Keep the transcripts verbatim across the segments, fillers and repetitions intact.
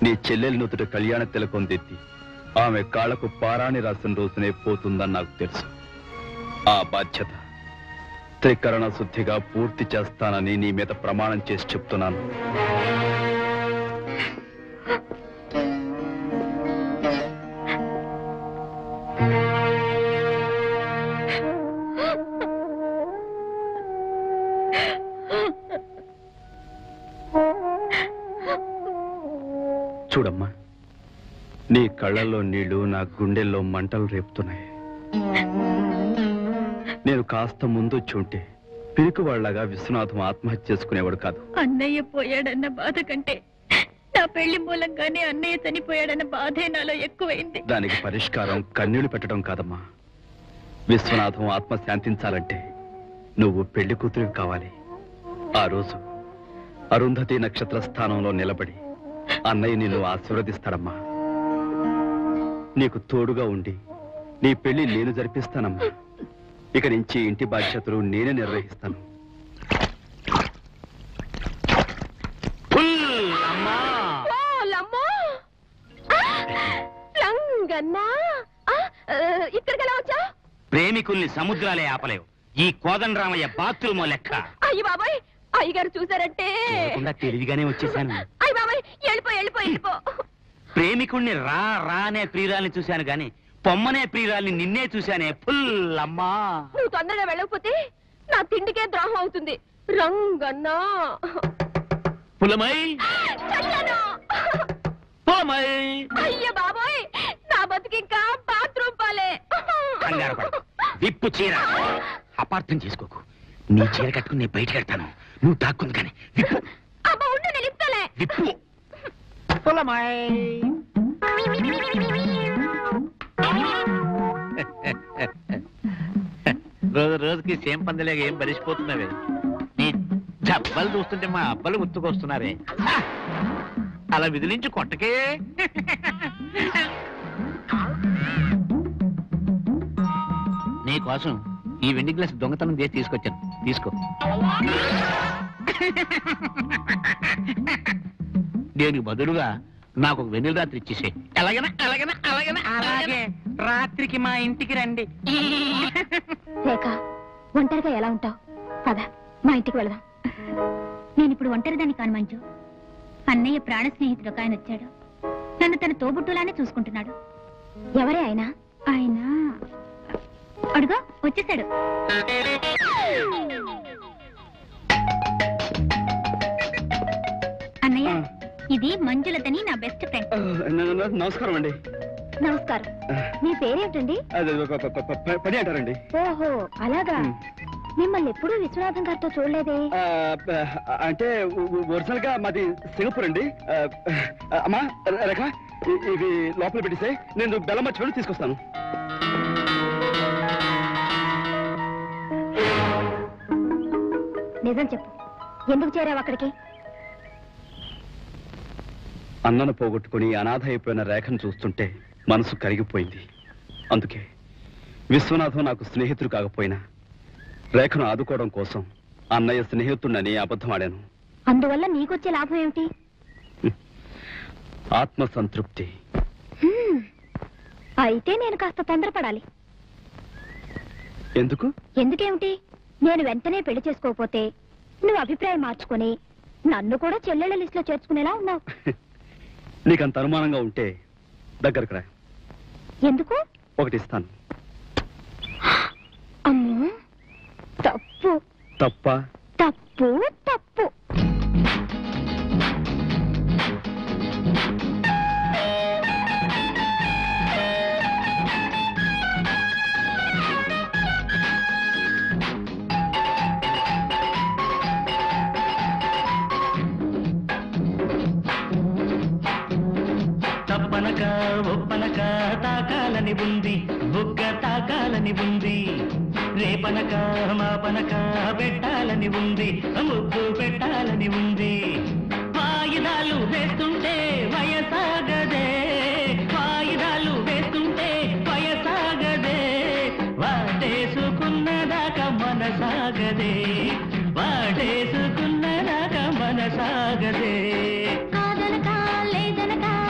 నీ చెల్లెలి నుదుట కళ్యాణ తిలకొందెత్తి ఆమె కాళ్లకు పారాణి రాసిన రోజునే పోతుందని నాకు తెలుసు. ఆ బాధ్యత త్రికరణ శుద్ధిగా పూర్తి చేస్తానని నీ మీద ప్రమాణం చేసి చెప్తున్నాను. చూడమ్మా, నీ కళ్ళల్లో నీళ్లు నా గుండెల్లో మంటలు రేపుతున్నాయి. నేను కాస్త ముందు చూంటే పిరికివాళ్లాగా విశ్వనాథం ఆత్మహత్య చేసుకునేవాడు కాదు. అన్నయ్య పోయాడన్న బాధ కంటే నా పెళ్లి మూలంగానే అన్నయ్య చనిపోయాడన్న బాధే నాలో ఎక్కువైంది. దానికి పరిష్కారం కన్నీళ్లు పెట్టడం కాదమ్మా. విశ్వనాథం ఆత్మ శాంతించాలంటే నువ్వు పెళ్లి కూతురు కావాలి. ఆ రోజు అరుంధతి నక్షత్ర స్థానంలో నిలబడి అన్నయ్య నిన్ను ఆశీర్వదిస్తాడమ్మా. నీకు తోడుగా ఉండి నీ పెళ్లి నేను జరిపిస్తానమ్మా. ఇక నుంచి ఇంటి బాధ్యతలు నేనే నిర్వహిస్తాను. ప్రేమికుల్ని సముద్రాలే ఆపలేవు. ఈ కోదండరామయ్య బాత్రూమో లెక్క. అయ్యి బాబాయ్, అయ్యగారు చూసారంటే తెలివిగానే వచ్చేసాను. అయ్యి బాబాయ్, వెళ్ళిపో వెళ్ళిపో వెళ్ళిపో. ప్రేమికుణ్ణి రా రానే ప్రియురాల్ని చూశాను గాని పొమ్మనే ప్రియురాల్ని నిన్నే చూశానే. ఫుల్ అమ్మా, నువ్వు తొందరగా వెళ్ళకపోతే నా తిండికే ద్రోహం అవుతుంది. రంగన్నా పులమై అయ్య బాబోయ్, నా బతుకి ఇంకా బాత్రూమ్ పాలే. కంగారు పడ, విప్పు చీర. అపార్థం చేసుకోకు. నీ చీర కట్టుకుని నేను బయటకు వెళ్తాను. నువ్వు దాక్కుంది కానీ విప్పు. అబ్బా ఉండు, నేను ఇస్తాలే. విప్పు పులమై. రోజు రోజుకి సేమ్ పందిలేక ఏం బలిసిపోతున్నావే. నీ జబ్బలు చూస్తుంటే మా అబ్బలు గుర్తుకొస్తున్నారే. అలా విదిలించి కొట్టకే. నీ కోసం ఈ వెండి గ్లాస్ దొంగతనం చేసి తీసుకొచ్చాను. తీసుకో. దీనికి బదులుగా నాకు ఒక వెన్నెల రాత్రి ఇచ్చేసే. ఎలాగైనా ఎలాగైనా ఎలాగైనా అలాగే రాత్రికి మా ఇంటికి రండి. రేఖ, ఒంటరిగా ఎలా ఉంటావు? పద మా ఇంటికి వెళదాం. నేను ఇప్పుడు ఒంటరిదాన్ని కాను మంజు. అన్నయ్య ప్రాణ స్నేహితుడు ఒక ఆయన వచ్చాడు. నన్ను తన తోబుట్టులానే చూసుకుంటున్నాడు. ఎవరే ఆయన? ఆయన అడుగు వచ్చేసాడు. అన్నయ్య, ఇది మంజులతని నా బెస్ట్ ఫ్రెండ్. నమస్కారం అండి. నమస్కారం. మీ పేరేంటండి? పని అంటారండి. ఓహో అలాగా. మిమ్మల్ని ఎప్పుడూ విశ్వనాథం గారితో చూడలేదే. అంటే ఒరిజినల్ గా మాది సింగపూర్ అండి. అమ్మా రేఖ, ఇవి లోపల పెట్టేసే, నేను బెల్లం మర్చిపోయి తీసుకొస్తాను. నిజం చెప్పు, ఎందుకు చేరావు అక్కడికి? అన్నను పోగొట్టుకుని అనాథ అయిపోయిన రేఖను చూస్తుంటే మనసు కరిగిపోయింది. అందుకే విశ్వనాథం నాకు స్నేహితుడు కాకపోయినా రేఖను ఆదుకోవడం కోసం అన్నయ్య స్నేహితుడినని అబద్ధం ఆడాను. అందువల్ల నీకొచ్చే లాభం ఏమిటి? ఆత్మ సంతృప్తి. అయితే నేను కాస్త తొందరపడాలి. ఎందుకు? ఎందుకేమిటి? నేను వెంటనే పెళ్లి చేసుకోకపోతే నువ్వు అభిప్రాయం మార్చుకుని నన్ను కూడా చెల్లెళ్ళ లిస్ట్ లో చేర్చుకునేలా ఉన్నావు. నీకంత అనుమానంగా ఉంటే దగ్గరకు రా. ఎందుకు? ఒకటి ఇస్తాను. అమ్మో, తప్పు. తప్ప? తప్పు తప్పు. తప్పనక ఒప్పనక తాకాలని ఉంది, బుగ్గ తాకాలని ఉంది. రేపనక మాపనక పెట్టాలని ఉంది, ముగ్గు పెట్టాలని ఉంది. వాయిదాలు వేస్తుంటే వయసాగదే, వాయిదాలు వేస్తుంటే వయసాగదే. వాటేసుకున్నదాకా మనసాగదే, వాటేసుకున్నదాకా మనసాగదే. కాదనక లేదనక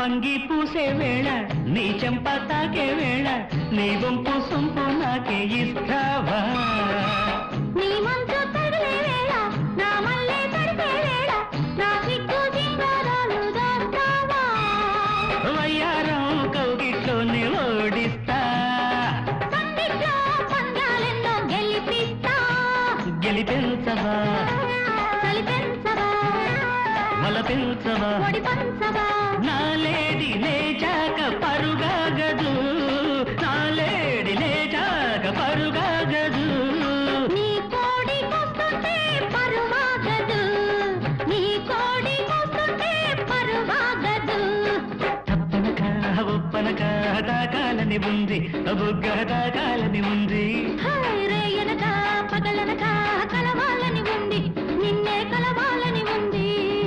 అంగి పూసే వేళ నీ చెంప తాకే వేళ నీ వంపు సొంపు నాకే ఇస్తావా నీ మంచు తగిలే వేళ నా మల్లె తడిసే వేళ నా సిగ్గు జింగారాలు దాస్తావా వయ్యారం కౌగిట్లోనే ఓడిస్తా సందిట్లో పందాలెన్నో గెలిపిస్తా గెలిపించవా చలిపెంచవా మలపించవా ఒడి పంచవా నాలేడి లేచాక పరుగాగదు నాలేడి లేచాక పరుగాగదు నీ కోడి కూస్తుంటే పరువాగదు నీ కోడి కూస్తుంటే పరువాగదు తప్పనక ఒప్పనక తాకాలని ఉంది బుగ్గ తాకాలని ఉంది హాయ్ రేయనక పగలనక కలవాలని ఉంది నిన్నే కలవాలని ఉంది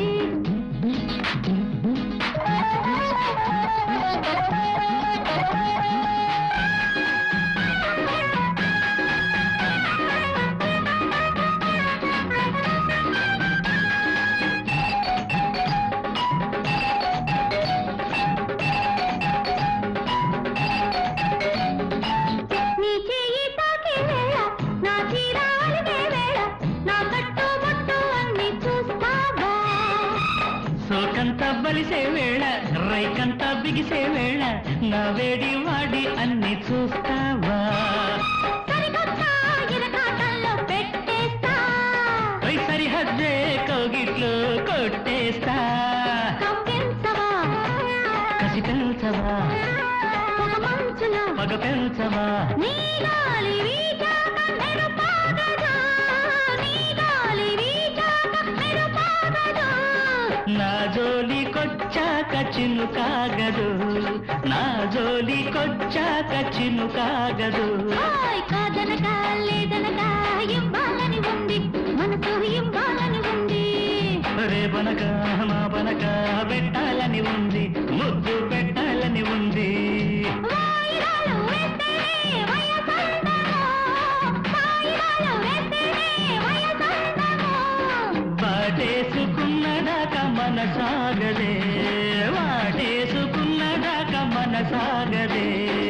నీ చెయ్యి తాకే వేళ నా చీర అలిగే వేళ నా కట్టు బొట్టు అన్ని చూస్తావా సోకంత బలిసే వేళ రైకంత బిగిసే వేళ నా వేడి వాడి అన్ని చూస్తావా సరికొత్త ఇరకాటంలో పెట్టేస్తా పై సరిహద్దే కౌగిట్లో కొట్టేస్తా కంపెంచవా కసి పెంచవా ఒక మంచులో మగ పెంచవా నీ గాలి వీచాక మెరుపాగదు నీ గాలి వీచాక మెరుపాగదు నా జోలి కొచ్చాక చిన్ను కాగదు నా జోలి కొచ్చాక చిన్ను కాగదు హాయ్ కాదనక లేదనక ఇవ్వాలని ఉంది మనసు ఇవ్వాలని ఉంది రేపనక మాపనక పెట్టాలని ఉంది ముద్దు పెట్టాలని ఉంది వాయిదాలు వేస్తేనే వయసందమో వాయిదాలు వేస్తేనే వయసందమో వాటేసుకున్నదాకా మనసాగదే వాటేసుకున్నదాకా మనసాగదే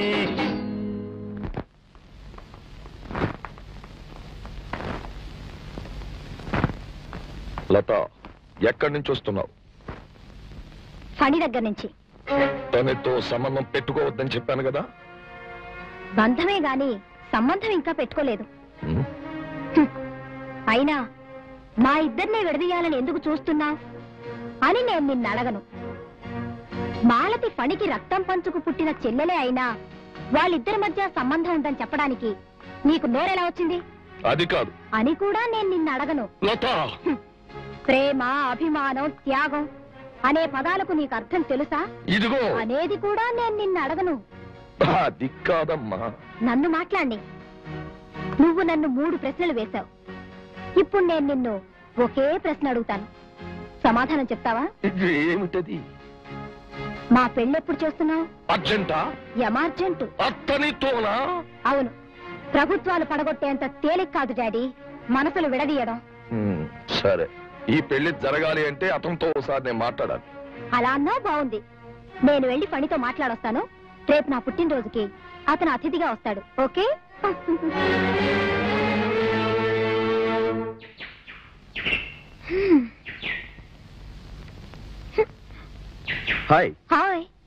లత ఎక్కడి నుంచి వస్తున్నావు? ఫణి దగ్గర నుంచి తనతో సంబంధం పెట్టుకోవద్దని చెప్పాను కదా. బంధమే గాని సంబంధం ఇంకా పెట్టుకోలేదు ఉమ్, హ్మ్. అయినా మా ఇద్దరినే విడదీయాలని ఎందుకు చూస్తున్నావు అని నేను నిన్ను అడగను. మాలతి ఫణికి రక్తం పంచుకు పుట్టిన చెల్లెలే అయినా వాళ్ళిద్దరి మధ్య సంబంధం ఉందని చెప్పడానికి నీకు నోరెలా వచ్చింది అది కాదు అని కూడా నేను నిన్ను అడగను. లత. హ్మ్. ప్రేమ, అభిమానం, త్యాగం అనే పదాలకు నీకు అర్థం తెలుసా ఇదిగో అనేది కూడా నేను నిన్ను అడగను. అది కాదమ్మా. నన్ను మాట్లాడి నువ్వు నన్ను మూడు ప్రశ్నలు వేశావు. ఇప్పుడు నేను నిన్ను ఒకే ప్రశ్న అడుగుతాను, సమాధానం చెప్తావా? ఏమిటది? మా పెళ్ళెప్పుడు చేస్తున్నావు? అర్జెంటా? యమార్జెంటు. అత్తనితోనా? అవును. ప్రభుత్వాలు పడగొట్టేంత తేలిక కాదు డాడీ మనసులు విడదీయడం. ఉమ్, సరే, ఈ పెళ్లి జరగాలి అంటే అతనితో ఒకసారి నేను మాట్లాడాలి. అలా అన్నా బాగుంది. నేను వెళ్ళి ఫణితో మాట్లాడొస్తాను. రేపు నా పుట్టినరోజుకి అతను అతిథిగా వస్తాడు. ఓకే? హాయ్. హాయ్.